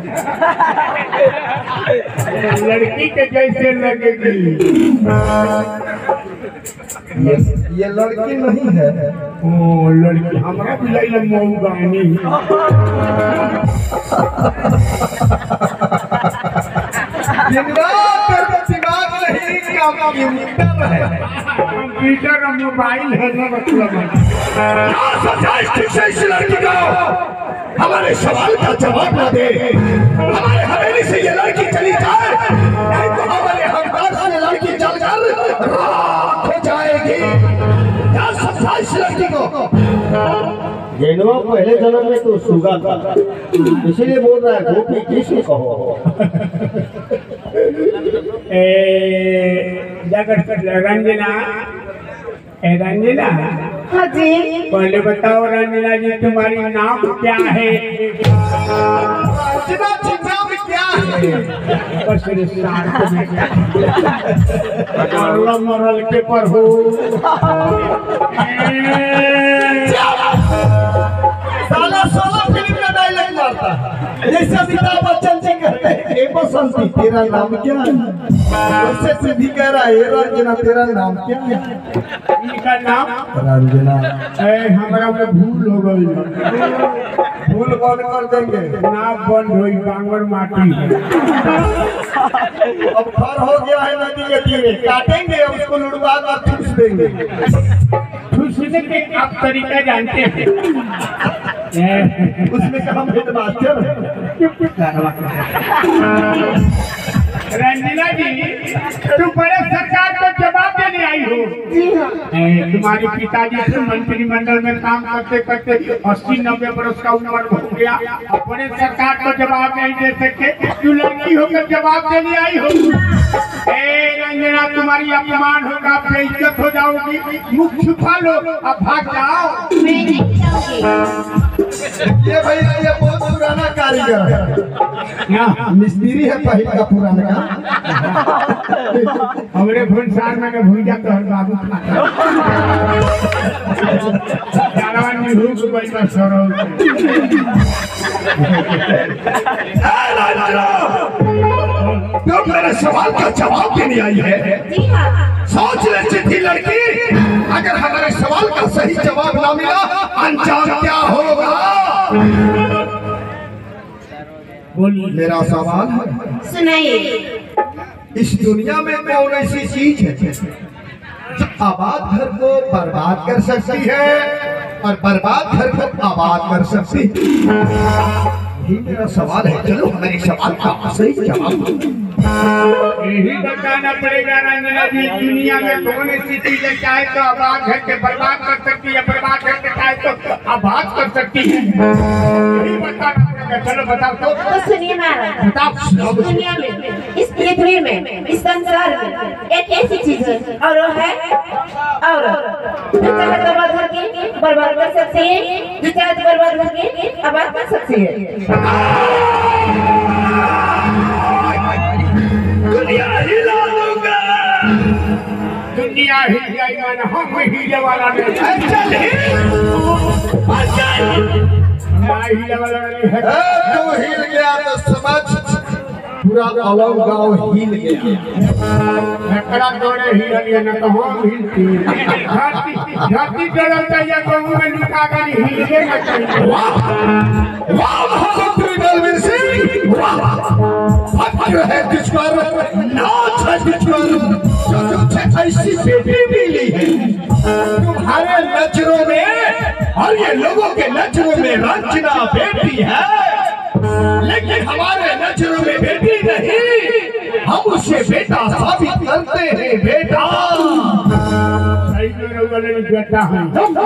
[SPEAKER 2] लड़की के जैसे लगेगी।
[SPEAKER 1] ये ये लड़की नहीं है।
[SPEAKER 2] ओ लड़की हमारा भी लैला मऊ गानी।
[SPEAKER 1] दिन रात तेरे को दिमाग नहीं कंप्यूटर है।
[SPEAKER 2] कंप्यूटर और मोबाइल है ना मतलब
[SPEAKER 1] क्या समझा ठीक से इस लड़की को? हमारे सवाल का जवाब न दे। हमारे हवेली से ये लड़की चली जाए, नहीं तो हमारे हमदार से लड़की चलकर रात हो जाएगी। क्या समझा इस लड़की को?
[SPEAKER 3] जैनवा पहले जन्म में तो सुगा था, इसीलिए बोल रहा है गोपी किसको कहो।
[SPEAKER 2] जगत रंजना, ए रंजना,
[SPEAKER 5] हाँ जी।
[SPEAKER 2] पहले बताओ रंजना जी तुम्हारी नाम क्या है?
[SPEAKER 1] रंजना जी नाम क्या है?
[SPEAKER 2] बस मरल मरल के पर हो।
[SPEAKER 1] साला साला फिल्म का डायलॉग मारता है, जैसे अमिताभ बच्चन जी कहते हैं, ए बसंती तेरा नाम क्या है? उससे सीधी कह रहा है, रंजना तेरा नाम क्या है?
[SPEAKER 2] इनका नाम
[SPEAKER 1] रंजना।
[SPEAKER 2] ए हमारा में भूल हो गई,
[SPEAKER 1] भूल कौन कर देंगे?
[SPEAKER 2] नाम बंद हुई बांगर माटी।
[SPEAKER 1] अब फर हो गया है नदी के तीरे, काटेंगे उसको लुड़वा कर ठूस देंगे।
[SPEAKER 2] ठूसने के आप तरीका जानते हैं?
[SPEAKER 1] उसमें हम हेडमास्टर
[SPEAKER 2] रंजना जी, तुम बड़े सरकार को जवाब देने आई हो। ए, तुम्हारे पिताजी से मंत्रिमंडल में काम करते करते अस्सी नब्बे बरस का उम्र हो गया, अपने सरकार को जवाब नहीं दे सकते, तू लड़की होकर जवाब देने आई हो। ए रंजना, तुम्हारी अपमान होगा, बेइज्जत हो जाओगी, मुख छुपा लो, अब भाग जाओ।
[SPEAKER 5] मैं नहीं जाऊंगी।
[SPEAKER 1] ये भैया ये बहुत पुराना कारीगर है, मिस्त्री है पहले का पुराना।
[SPEAKER 2] हमरे भुनसार में भूजा तो हर बाबू खाता निहुक बैठा सरो।
[SPEAKER 1] तुम मेरे सवाल का जवाब देने आई है?
[SPEAKER 5] जी हाँ।
[SPEAKER 1] सोच ले चिट्ठी लड़की, अगर हमारे सवाल का सही जवाब ना मिला, अंजाम क्या होगा?
[SPEAKER 2] बोलिए।
[SPEAKER 1] मेरा सवाल है,
[SPEAKER 5] सुनाइए।
[SPEAKER 1] इस दुनिया में कौन ऐसी चीज है जो आबाद घर को बर्बाद कर सकती है और बर्बाद घर को आबाद कर सकती है? यही मेरा सवाल है। चलो हमारे सवाल का सही जवाब
[SPEAKER 2] यही बताना पड़ेगा रंजना जी, दुनिया में कौन ऐसी चीज है चाहे तो आबाद घर के बर्बाद कर सकती है, बर्बाद घर के चाहे तो आबाद कर सकती है, यही बताना पड़ेगा। चलो बताओ तो।
[SPEAKER 5] तो सुनिए महाराज,
[SPEAKER 2] बताओ।
[SPEAKER 5] इस दुनिया में, इस पृथ्वी में, इस संसार में एक ऐसी चीज है और वो है औरत, जो चाहे तो आबाद करके बर्बाद कर सकती है, जो चाहे तो बर्बाद करके आबाद कर सकती है।
[SPEAKER 1] दुनिया हिला दूंगा।
[SPEAKER 2] दुनिया हिल जाएगी, हम हीले वाला नहीं।
[SPEAKER 1] चल
[SPEAKER 2] हीले वाला नहीं है।
[SPEAKER 1] तू हिल गया तो समझ पूरा अलग गांव हिल गया।
[SPEAKER 2] लकड़ा तोड़े हिलिए न तो हम हिलती। धरती धरती डरता या गाँव में लुका गई हिलने न चाहिए।
[SPEAKER 1] वाह महामंत्री बलवीर सिंह, वाह फक्र है तुझ पर, नाच है तुझ पर, जो तुझे ऐसी बेटी मिली है। तुम्हारे नजरों में और ये लोगों के नजरों में रंजना बेटी है, लेकिन हमारे नजरों में बेटी नहीं, हम उसे बेटा साबित करते हैं। बेटा
[SPEAKER 2] सही मेरे वाले बेटा है।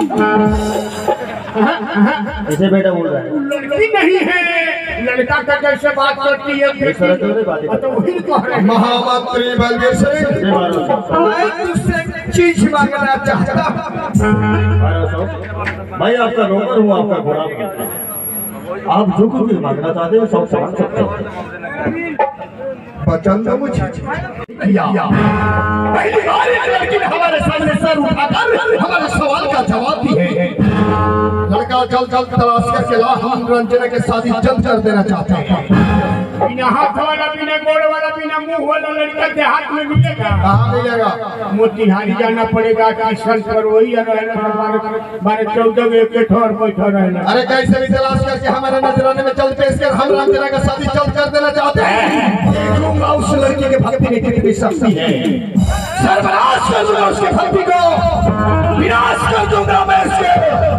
[SPEAKER 3] ऐसे बेटा बोल रहा है।
[SPEAKER 2] लड़की नहीं है, लड़का का कैसे बात करती है?
[SPEAKER 3] इस तरह क्यों नहीं बातें करती?
[SPEAKER 2] तो वही कह रहे हैं।
[SPEAKER 1] महामंत्री बलवीर सिंह,
[SPEAKER 3] इसे मारो साहब।
[SPEAKER 1] मैं तुझसे चीज मांगना चाहता हूँ।
[SPEAKER 3] मारो साहब। मैं आपका नौकर हूँ, आपका गुलाम हूँ। आप जो कुछ भी मांगना चाहते हो सब मांग सकते हो।
[SPEAKER 1] वचन दो मुझे। किया पहली बार एक लड़की ने हमारे सामने सर उठाकर हमारे सवाल का जवाब दिए। लड़का जल्द जल्द तलाश करके ला, हम रंजना के शादी जल्द कर देना चाहते हैं।
[SPEAKER 2] बिना हाथ वाला, बिना गोड़ वाला, बिना मुंह वाला लड़का देहात में मिलेगा?
[SPEAKER 1] कहाँ मिलेगा?
[SPEAKER 2] मोतिहारी जाना पड़ेगा, किशन पर वही बारह चौदह एक ठोर बैठा रहेगा।
[SPEAKER 1] अरे कैसे भी तलाश करके हमारे नजराने में जल्द पेश कर, हम रंजना का शादी जल्द कर देना चाहते हैं। देखूंगा उस लड़की के भक्ति में कितनी शक्ति है, सर्वनाश कर दूंगा उसके भक्ति को, विनाश कर दूंगा मैं उसके।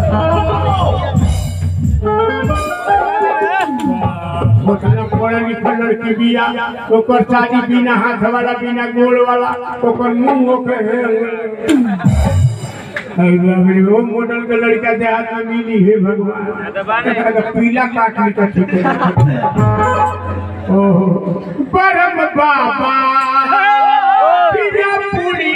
[SPEAKER 2] पढ़ा लिखा लड़की बिया, ओकर शादी बिना हाथ वाला, बिना गोड़ वाला, ओकर मुंह ओकर वो मॉडल के लड़का देहात में मिली है भगवान। पीला काट लिखा ठीक है। ओह परम बाबा पूरी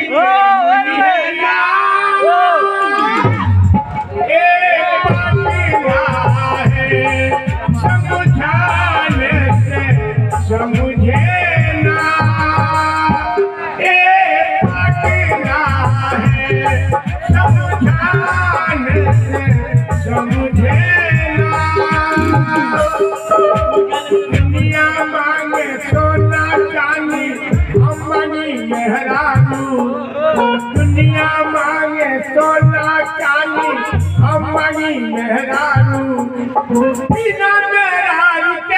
[SPEAKER 2] समझे ना ए पाटना है, समझाने से समझे ना। दुनिया मांगे सोना चांदी अम्बानी मेहरानू, दुनिया मांगे सोना चांदी अम्बानी मेहरानू, बिना मेहरारू के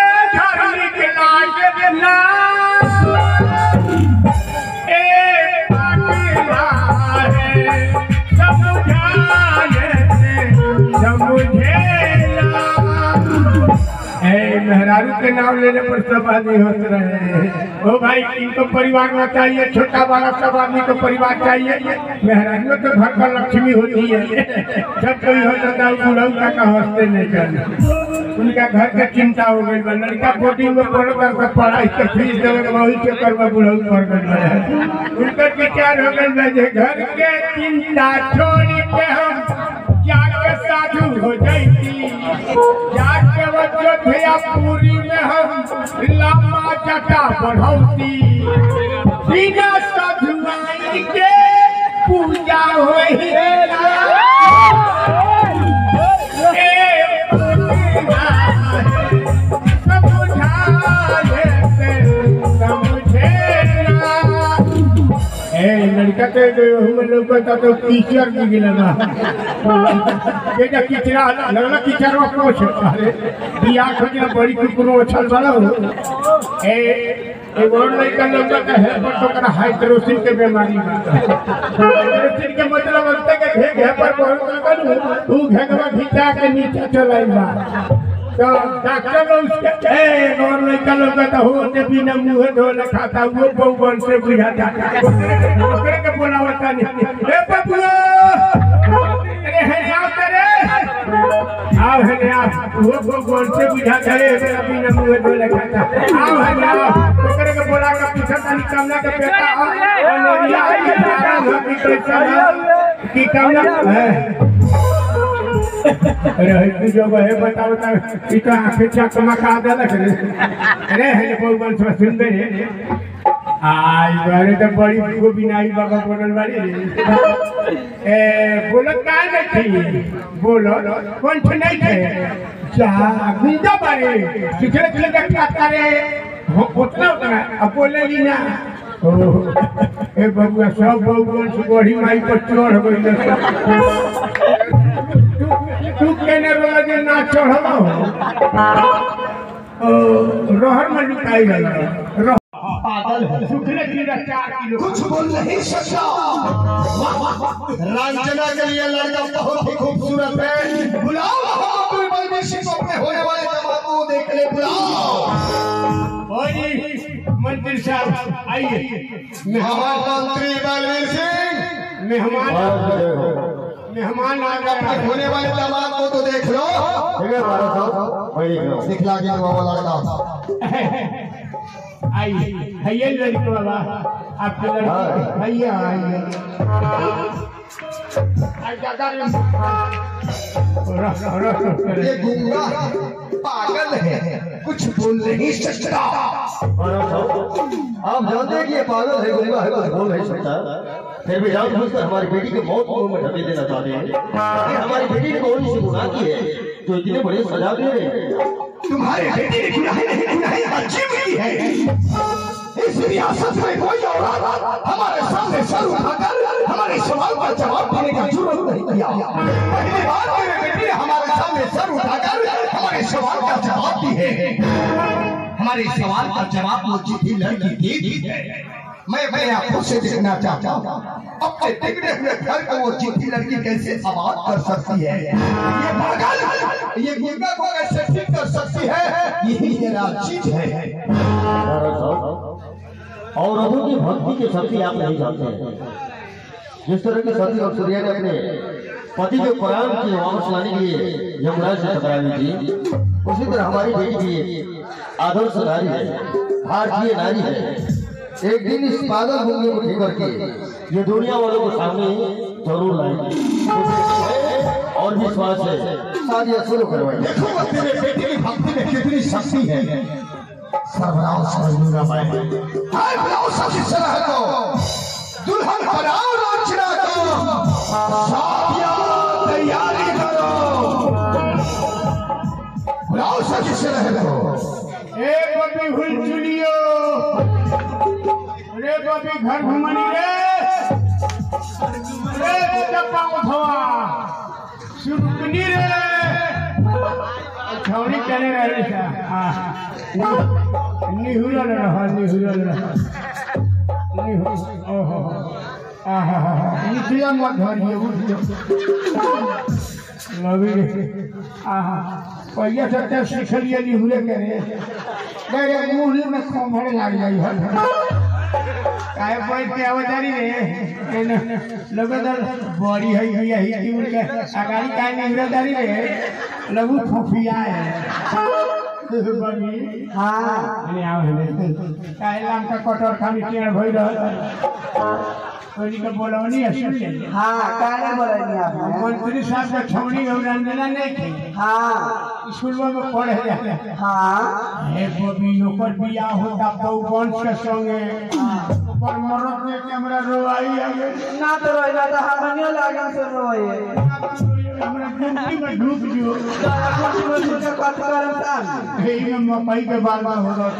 [SPEAKER 2] मेहरारू के नाम लेने पर सब आदमी हंस रहे हैं। ओ भाई, इनको परिवार में चाहिए, छोटा बड़ा सब आदमी को परिवार चाहिए। मेहरारू तो घर का लक्ष्मी होती है। जब कोई हो जाता है बुढ़ऊ का हंसते नहीं करना, उनका घर का चिंता हो गई। लड़का बोर्डिंग में पढ़ कर पढ़ाई के फीस देवे वही चक्कर में बुढ़ऊ पड़ गए। उनका विचार हो गए घर के चिंता छोड़ के हम जाके साधु हो जाएगी, जाके अयोध्या पूरी में हम लंबा जटा बढ़ौती, बिना साधुआई के पूजा होई लड़का तो टीचर भी गिला बेटा किचरा लगला टीचर में कोच अरे बिया खोजना बड़ी कुकुरो उछल वाला ए एक और लड़का लड़का का है पर तो करा हाइड्रोसिन के बीमारी में हाइड्रोसिन के मतलब होता है कि घेग है पर बहुत करू तू घेगवा खींचा के नीचे चलाइबा तो डॉक्टर ने उसके ए और लड़का लड़का तो होते बिना मुंह धोले खाता वो बहुवन से बुझा जाता ओकरे के बोलावता नहीं ए बबुआ अरे है आओ तेरे आओ है आओ वो बहुवन से बुझा जाए बिना मुंह धोले खाता आओ है आओ ओकरे के बोला के पूछा तनी कमला के बेटा और नरिया के आराम हो की कैसा की कमला है अरे तू जो है बता बता इतना आंखें चकमा का दे लगे अरे है बहुवन से सुन बे आई बारे तो बड़ी को बिनाई बाबा बोलल वाली ए बोलत का नहीं बोलो कौन से नहीं थे जा गुंजा बारे सिखले सिखले क्या करे उतना उतना अब बोले ली ना ए बबुआ सब बहुवन से बड़ी माई पर चढ़ गई तू कहने वाला जो ना चढ़ा हो रहर में लुकाई गई पागल है सुखले की चार किलो
[SPEAKER 1] कुछ बोल नहीं सकता। रंजना के लिए लड़का बहुत ही खूबसूरत है, बुलाओ कोई बलबीर सिंह को अपने होने वाले जमात को देखने बुलाओ।
[SPEAKER 2] मंत्री साहब आइए।
[SPEAKER 1] मेहमान मंत्री बलबीर सिंह
[SPEAKER 2] मेहमान मेहमान आ गए,
[SPEAKER 1] होने वाले जमात को तो देख लो। दिखला गया वो लड़का
[SPEAKER 2] आइए भैया लड़के बाबा आपके लड़के भैया आइए
[SPEAKER 1] ये गूंगा पागल है, कुछ बोल नहीं सकता।
[SPEAKER 3] आप जानते हैं कि ये पागल है, गुंगा है, कुछ बोल नहीं सकता, फिर भी जान बुझकर हमारी बेटी को मौत मुंह में ढकेल देना चाहते हैं। हमारी बेटी ने कौन सी गुनाह की है जो इतने बड़े सजा दे रहे हैं?
[SPEAKER 1] तुम्हारी बेटी ने गुनाह नहीं, गुनाह अजीब की है। इस रियासत में कोई औरत हमारे सामने सर उठाकर हमारे सवाल का जवाब देने का जुर्म नहीं किया। पहली बार मेरे बेटी ने हमारे सामने सर उठाकर हमारे सवाल का जवाब दी है। हमारे सवाल का जवाब वो चिट्ठी लड़की दे दी है। मैं मैं आपको से देखना चाहता हूँ अपने बिगड़े हुए घर को वो चिट्ठी लड़की कैसे आबाद कर सकती है। ये पागल, ये गुंडा को कैसे ठीक कर सकती है, यही मेरा चीज है।
[SPEAKER 3] और अबू की भक्ति की शक्ति आप नहीं जानते हैं। जिस तरह की सती और सूर्या ने अपने पति के कुरान की वापस लाने के लिए यमराज से टकराई थी, उसी तरह हमारी बेटी भी आदर्श नारी है, भारतीय नारी है। एक दिन इस पागल गुंगे को ठीक करके ये दुनिया वालों को सामने जरूर लाएंगे और विश्वास है शादी शुरू करवाएंगे।
[SPEAKER 1] देखो तेरे बेटे की भक्ति में कितनी शक्ति है। सरबराह समझूंगा मैं। हाय बुलाओ सभी सलाह को, दुल्हन बनाओ नाचना को, शादियां तैयारी करो। बुलाओ सभी सलाह को।
[SPEAKER 2] ए बबी हुई चुनियो, रे बबी घर घुमनी रे, रे चप्पा उठवा, सुननी रे, छौरी चले रहे सा, हाँ, निहुरल रहा, निहुरल रहा, निहुर, ओहो, आहा, निहुरल मत धरिए, उठियो, लवी रे, आहा, पहिया सकते सीखलिए निहुरे करे, मेरे मुँह में कोमड़ लग जाई है। काय बैठ के आवाजारी रे लगातार बड़ी है भैया ही की उनके अगाड़ी काय नहीं उड़ादारी रे लगू फुफिया है बनी हां अरे आओ है काय नाम का कटोर खानी टेड़ भई रह कोई के बोलवनी है सुन हां काहे बोलनी आप मंत्री साहब के छौड़ी रंजना नहीं थी हां स्कूल में पढ़े जाते हां हे बबी ओकर बियाह होता तो वंश के संगे पर मरद में कैमरा रोवाई आगे ना तो रोइला तो हमनियो लागन से रोए हमरा गुमटी में डूब जियो गुमटी में डूब के कट करम सान हे में मकई के बाल में हो रहा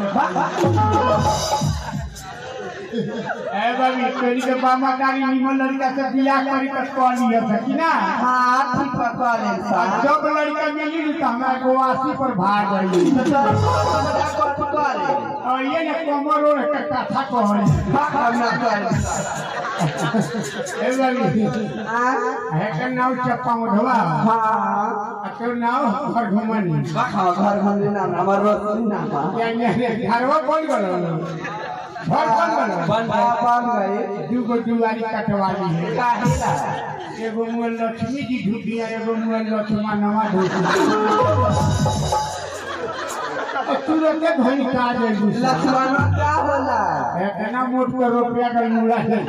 [SPEAKER 2] ए बाबी कोई के मामा गाड़ी निमन लड़का से बियाह करी त कोनी है कि ना हां ठीक पकड़ ले सा जब लड़का मिली त हमरा गोवासी पर भाग गई तो कट कर और ये ने कमरो के कथा कहल हमरा कर ए बाबी हां है के नाउ चप्पा उठवा हां अकर नाउ घर घुमनी हां घर घुमनी नाम हमर रोटी नाम क्या ने घरवा कौन गलो घर कौन बन बन बन गए दुगो दुआरी कटवाली है काहेला एगो मुअल लक्ष्मी जी ढूंढी है एगो मुअल लक्ष्मणवा ढूंढी तुरंत धन का जाई लक्ष्मण क्या होला एतना मोट के रुपया का मुड़ा है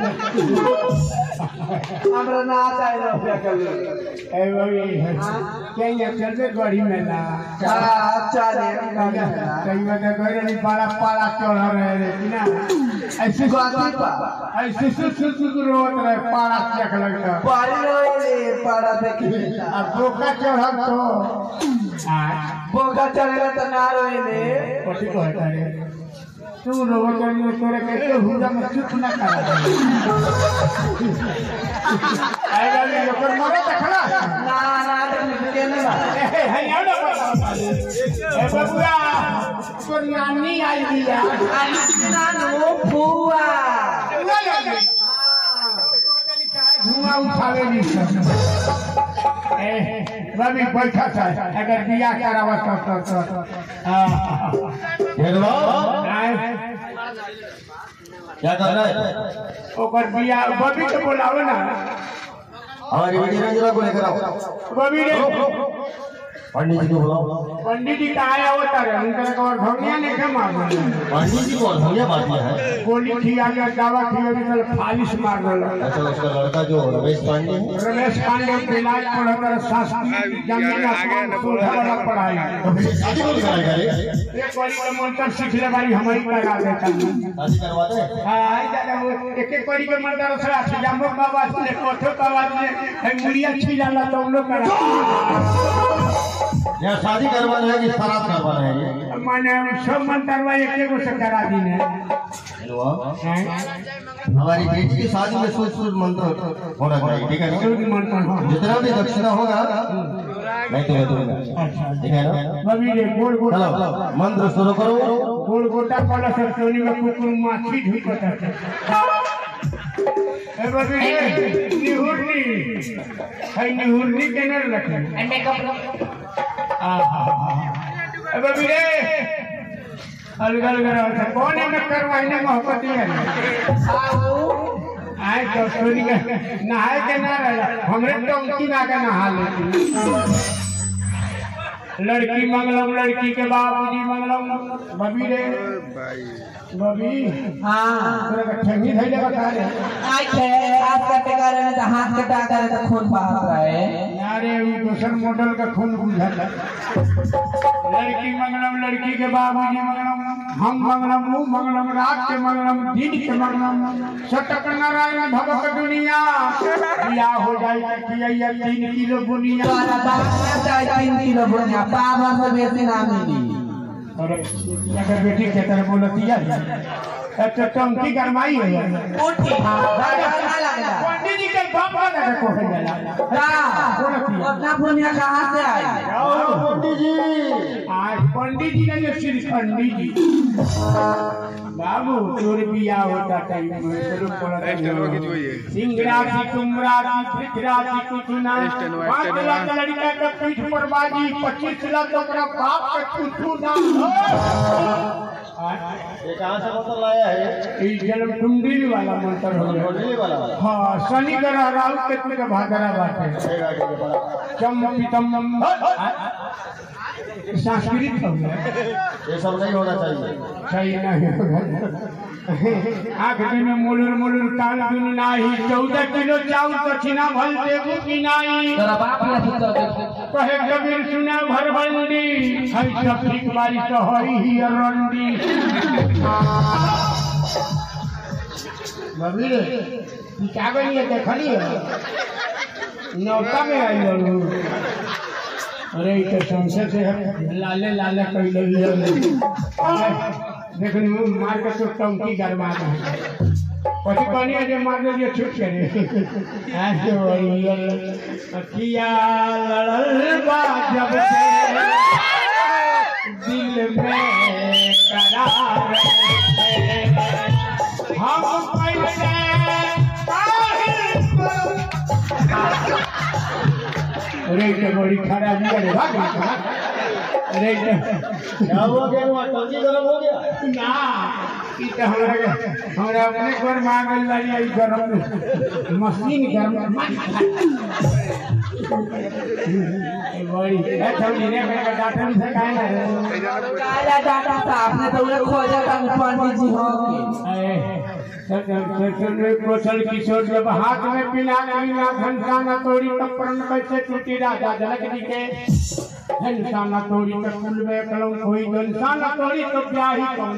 [SPEAKER 2] हमरा ना चाहे रुपया का ए वही है क्या ये चलते गाड़ी में ना का चले कई बार गरे नहीं बड़ा पाला चढ़ रहे रे ना ऐसे गाती पा ऐसे सुसु रोत रहे पाला चख लगता पारी रे पाला देखी अब बोका चढ़ तो बोका चढ़ेगा तो ना रोए पति को हटा रे तू रोग करने तोरे कैसे हुजा में चुप ना कर आएगा ले लोकर मरे तखला ना ना के ना है यार ना ए बबुआ तोर नानी आई दिया आई ना नो फुआ धुआं उठावे नहीं सब ए रवि बैठा था अगर बियाह करावा तो तो हां
[SPEAKER 3] क्या कर रहा है
[SPEAKER 2] ओकर बियाह बबी को बुलाओ ना
[SPEAKER 3] हमारी बेटी रंजना को लेकर आओ
[SPEAKER 2] बबी रे
[SPEAKER 3] पंडित जी को बुलाओ।
[SPEAKER 2] पंडित जी कहाँ होता है उनका को धोनिया ने के मार दिया
[SPEAKER 3] पंडित जी को धोनिया मार दिया है।
[SPEAKER 2] गोली खिया के दवा खिया के कल फालिश मार दिया।
[SPEAKER 3] अच्छा उसका लड़का जो रमेश पांडे है,
[SPEAKER 2] रमेश पांडे बिलाज पढ़कर शास्त्री जमीन आसमान सोधा वाला पढ़ाई
[SPEAKER 3] शादी कौन कराएगा रे?
[SPEAKER 2] एक कोई के मंत्र सीख ले बारी हमारी करा देता
[SPEAKER 3] शादी करवा दे।
[SPEAKER 2] हां दादा वो एक एक कोई के मंत्र से जामो बाबा ने कोठो बाबा ने मुड़िया छिला तो हम लोग करा
[SPEAKER 3] या शादी करवाना है कि शराब करवाना है?
[SPEAKER 2] माने सब मंत्रवा एक एक से करा दी ने।
[SPEAKER 3] हमारी बेटी की शादी में सोच सोच मंत्र होना चाहिए, ठीक है ना? जितना भी दक्षिणा होगा मैं तुम्हें दूंगा, ठीक है ना?
[SPEAKER 2] बबी रे गोल गोल
[SPEAKER 3] चलो मंत्र शुरू करो।
[SPEAKER 2] गोल गोटा वाला सब टोनी में कुकुर माछी ढुकता है। ए बबी रे निहुरनी है, निहुरनी केने रखे ए बबी रे अलग अलग रहता कौन है में करवाइने मोहब्बत है आए तो टोनी का नहाए के ना रहा हमरे टंकी ना के नहा लेती लड़की मंगलम लड़की के बाबूजी मंगलम बबी रे बबी
[SPEAKER 6] हाँ
[SPEAKER 2] तोरा ठंडी धइले बता रे
[SPEAKER 6] आई थे हाथ कटे करे तो हाथ कटा करे तो खून बहा रहे
[SPEAKER 2] यारे वो दूसर मॉडल का खून बुझा लड़की मंगलम लड़की के बाबूजी मंगलम हम मंगलम वो मंगलम रात के मंगलम दिन के मंगलम सटक नारायण भगत दुनिया बियाह हो जाए किया तीन किलो बुनिया
[SPEAKER 6] तोरा बाप चाहे तीन किलो बुनिया बाबा से बेसी ना मिली।
[SPEAKER 2] और अगर बेटी के तरह बोलती है तो टंकी गरमाई है
[SPEAKER 6] उठी ना लगला
[SPEAKER 2] पंडित जी के बाप का को है
[SPEAKER 6] अपना बुनिया कहाँ से आई?
[SPEAKER 3] पंडित जी
[SPEAKER 2] आज पंडित जी ने श्री पंडित जी बाबू तोर बिया होता टाइम में शुरू पड़ा सिंगरासी तुमरासी पृथ्वीरासी कुछ ना पांच लाख लड़का का पीठ पर बाजी पच्चीस लाख ओकरा बाप के कुछ ना
[SPEAKER 3] ये कहाँ से मंत्र लाया है?
[SPEAKER 2] ये जन्म कुंडली वाला मंत्र हो गया
[SPEAKER 3] कुंडली वाला?
[SPEAKER 2] हाँ शनि ग्रह राहु केतु के भादरा बात है चम पितम संस्कृत हो गया
[SPEAKER 3] ये सब नहीं होना चाहिए।
[SPEAKER 2] सही नहीं आँख दिन मुलुर मुलुर कान दिन नाही चौदह किलो चाउर दक्षिणा भल देबू की नाही
[SPEAKER 6] तोरा बाप ने सुतो
[SPEAKER 2] कहे कबीर सुना भरबंडी है सफरी बारी तो हई ही रंडी बबी रे ई का बनिए देखली है नौका में आई हो अरे इसे संसद से लाले लाले कई लगी देखनी वो मार के तो टंकी गरमा है पति पानी अजे मार दे ये छूट करे ऐसे वही किया लड़ल बा जब से दिल में करार हम कैसे अरे ये बड़ी खराबी है भाग अरे
[SPEAKER 3] क्या हुआ? क्या हुआ? टंकी गरम हो गया?
[SPEAKER 2] ना इतना हमारा हमारा अपने घर मार गई वाली आई गरम मशीन गरम बड़ी है थोड़ी ने मेरे डॉक्टर से कहा ना
[SPEAKER 6] काला डाटा था आपने तो उन्हें खोजा था पंडित जी हो
[SPEAKER 2] कोसल किशोर जब हाथ में पिला पीना घंटा न तोड़ी कपड़न कैसे टूटी राजा जनक जी के घंटा न तोड़ी तो कुल में कलम कोई घंटा न तोड़ी तो क्या ही कौन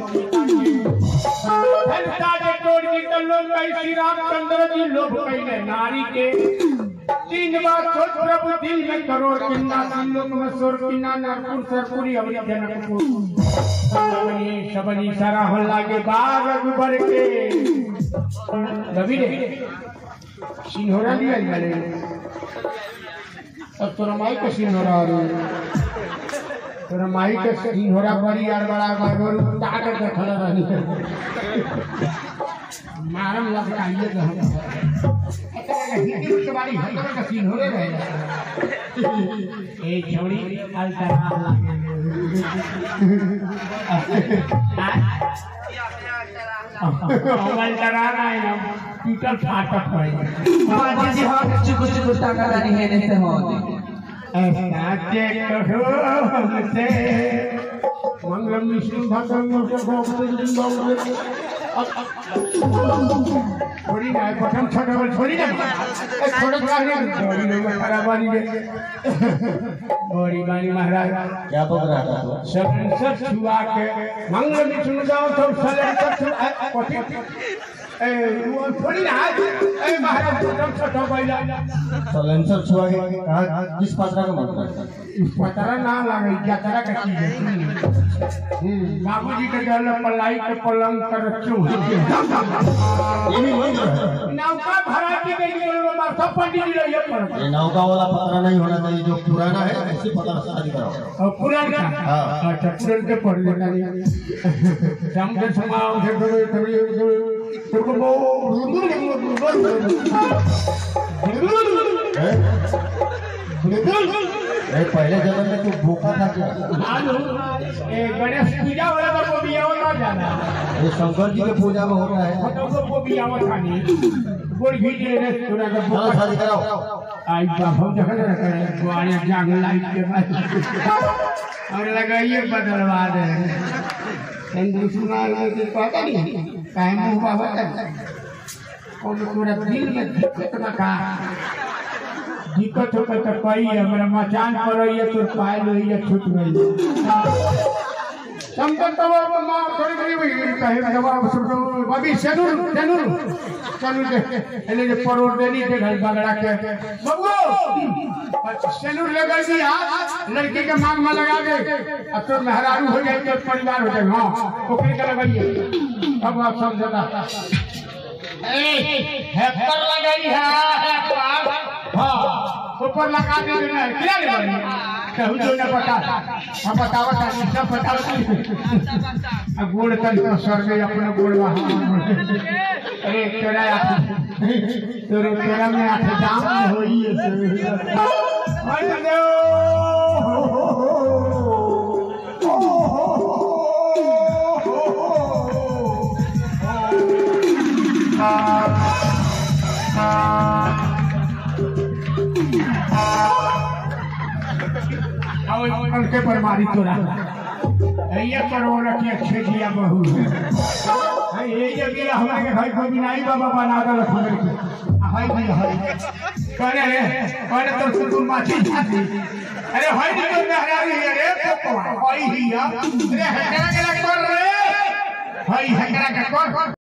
[SPEAKER 2] घंटा जे तोड़ी तो लोग श्री रामचंद्र जी लोग पहले नारी के तीन बार सोच प्रभु दिल में करोड़ किन्ना तीन लोग में सोर किन्ना नरपुर सरपुरी अवरी जनकपुर सबनी सबनी सारा हो लागे बाग गुबर के रवि रे सिंहोरा दिया गले अब तोरा माई के सिंहोरा आ रही तोरा माई के सिंहोरा बड़ी यार बड़ा बागोर ताकत के खड़ा रही मारम लपटाइए तो हम हिंदी के बारी हल्का का सिंहोरे रहे ए छोड़ी अलतरा लागे मोबाइल करा रहा है ना टूटल फाटक है
[SPEAKER 6] पंडित जी हो चुप चुप ताका नहीं है नहीं से हो
[SPEAKER 2] साचे कहो हमसे मंगलम विष्णु भगवान के गोविंद छोड़ी ना प्रथम छोटा बल छोड़ी ना छोटा छोड़ी ना खराब वाली बड़ी बानी महाराज
[SPEAKER 3] क्या पक रहा था
[SPEAKER 2] सब सब छुआ के मंगल विष्णु जाओ तो सले सब कोठी ए वो छोड़ी ना ए महाराज प्रथम छोटा बैला
[SPEAKER 3] सलेंसर छुआ के कहा किस पत्रा का मतलब
[SPEAKER 2] इस पत्रा ना लगे जतरा का चीज है बाबूजी के घर पलाई के पलंग कर रखो
[SPEAKER 3] ये भी मंत्र है
[SPEAKER 2] नौका भराती के लिए सब पंडित जी रहिए पर
[SPEAKER 3] ये नौका वाला पत्रा नहीं होना चाहिए जो पुराना है ऐसे पत्रा शादी कराओ
[SPEAKER 2] और पुराना
[SPEAKER 3] हाँ।
[SPEAKER 2] अच्छा पुरान के पढ़ लेना समुद्र समाओ से थोड़े थोड़े तो
[SPEAKER 3] ए पहले जन्म में तू भूखा था क्या
[SPEAKER 2] ए गणेश पूजा वाला तो बिया ना जाना
[SPEAKER 3] ये शंकर जी के पूजा में होता है
[SPEAKER 2] तो को बिया खानी गोल भी दे रे थोड़ा सा
[SPEAKER 3] चलो शादी कराओ
[SPEAKER 2] आई बाबू देखा ना करे बुआड़े जाग लाइट के बाद और लगाइए बदलवा दे हिंदू सुना के पता नहीं काहे मुंह बाबा और पूरा दिल में दिक्कत ना का दिक्कत हो तो कही हमरा मचान पर ये तो पाए लो ये छूट गई संकट तो मां थोड़ी थोड़ी हुई कहे जवाब सुनो बाबी सेनुर सेनुर सेनुर के एने जे परोड़ देनी के घर बगड़ा के बबू सेनुर लगा दी हाथ लड़की के मांग में लगा दे अब तो मेहरारू हो जाए तो परिवार हो जाए हां ओकरे के लगाइए अब आप समझता ए हैकर लगाई है हैकर हां ऊपर लगा दे ना क्या ले कहू जो ना पता हम बतावा था सब बताओ अब गोड़ तन तो सर में अपने गोड़ वहां अरे तेरा तेरे तेरा में आठ जाम होई है उनके पर मारी तोरा ये करो रखिए अच्छे जिया बहू है ये ये भी हमारे भाई को बिनाई बाबा बना दो रखने के हाय भाई हाय करे रे करे तो सुन माची जाती अरे भाई नहीं तो मेहरानी है रे तो भाई ही है अरे हकरा के कर रे भाई हकरा के कर